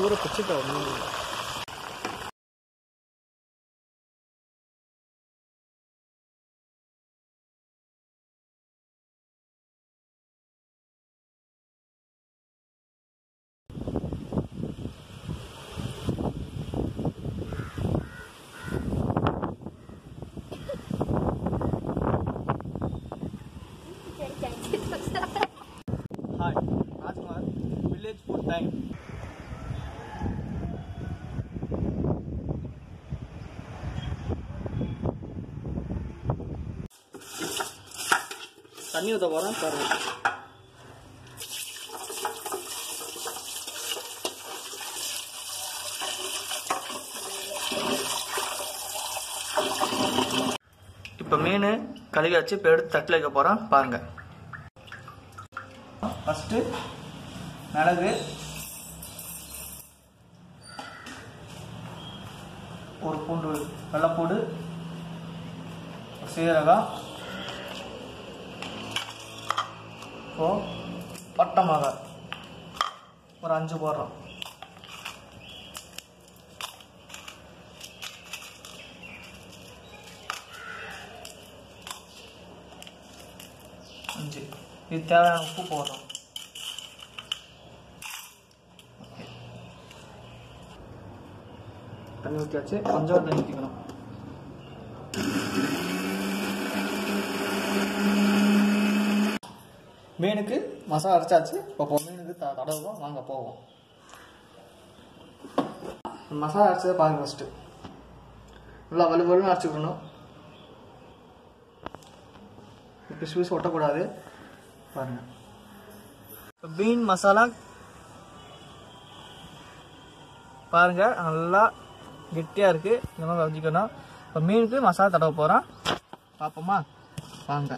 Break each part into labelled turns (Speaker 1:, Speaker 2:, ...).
Speaker 1: ஊற பிடிச்சிட்டோம் மீன். Hi, Rajkumar, village food time. தண்ணி ஊற்ற போகிறேன் பாருங்க. இப்போ மீன் கழுவி வச்சு இப்போ எடுத்து தட்டில் வைக்க போகிறேன் பாருங்க. ஃபஸ்ட்டு மிளகு, ஒரு பூண்டு, வெள்ளைப்பூடு, சீரகம், பட்டை மிளகாய் ஒரு 5 போடுறோம். இது தேவையான உப்பு போடுறோம். தண்ணி ஊற்றியாச்சு, கொஞ்சம் தண்ணி ஊற்றிக்கணும். மீனுக்கு மசாலா அரைச்சாச்சு. இப்போ மீனுக்கு தடவுவோம், வாங்க போவோம். மசாலா அரைச்சதை பாருங்க. ஃபஸ்ட்டு நல்லா வலுவலுன்னு அரைச்சிக்கணும். பிசு பிசு ஒட்டக்கூடாது பாருங்க. இப்போ மீன் மசாலா பாருங்க நல்லா கெட்டியாக இருக்குது. இந்த மாதிரி வச்சுக்கணும். இப்போ மீனுக்கு மசாலா தடவை போகிறோம், பார்ப்போமா வாங்க.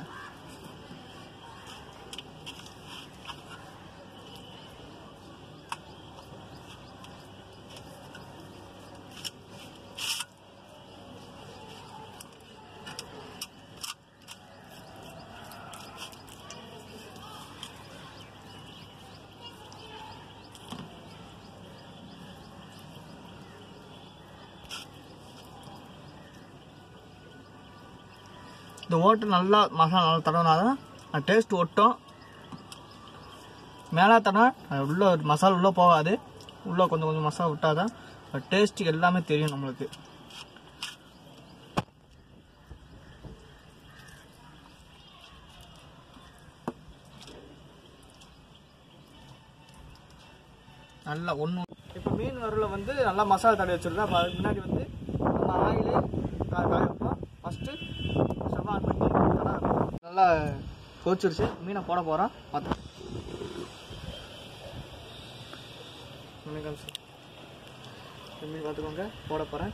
Speaker 1: இந்த ஓட்டு நல்லா மசாலா நல்லா தடவினாதான் டேஸ்ட் ஒட்டும். மேலே தடவை உள்ள மசாலா உள்ளே போகாது. உள்ளே கொஞ்சம் கொஞ்சம் மசாலா விட்டாதான் டேஸ்ட்டு எல்லாமே தெரியும் நம்மளுக்கு. நல்லா ஒன்று இப்போ மீன் வறுவலில் வந்து நல்லா மசாலா தடவி வச்சுருந்தா அதுக்கு முன்னாடி வந்து நம்ம ஆயில் காய வைப்போம். ஃபஸ்ட்டு ஸ்டவ் ஆன் பண்ணி நல்லா கொதிச்சிருச்சு. மீனை போட போகிறோம். பார்த்து மீன் பார்த்துக்கோங்க. போட போகிறேன்.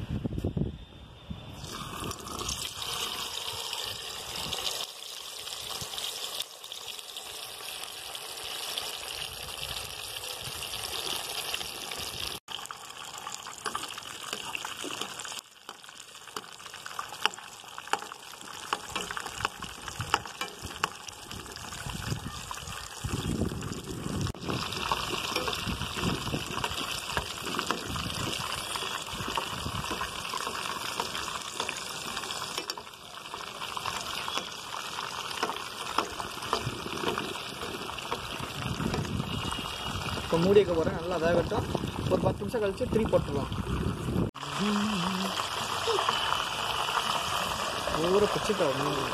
Speaker 1: இப்போ மூடி வைக்க போகிறேன். நல்லா வேகட்டும். ஒரு 10 நிமிஷம் கழிச்சு திருப்பி போட்டுருவோம். ஊற பிடிச்சிட்டோம் மீன்.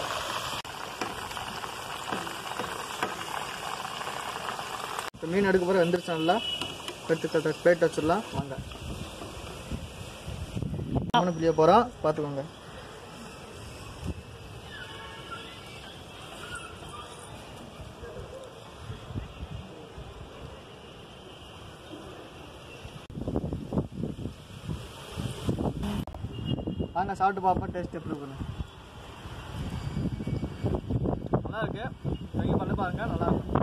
Speaker 1: இப்போ மீன் எடுக்க போகிற வெந்துருச்சு. நல்லா எடுத்து பிளேட் வச்சிடலாம் வாங்க. மீன் பிள்ளைய போகிறோம், பார்த்துக்கோங்க. வாங்க சாப்பிட்டு பார்ப்போம். டேஸ்ட் எப்படி இருக்குன்னு. நல்லா இருக்கு. ட்ரை பண்ணி பாருங்க. நல்லா இருக்கும்.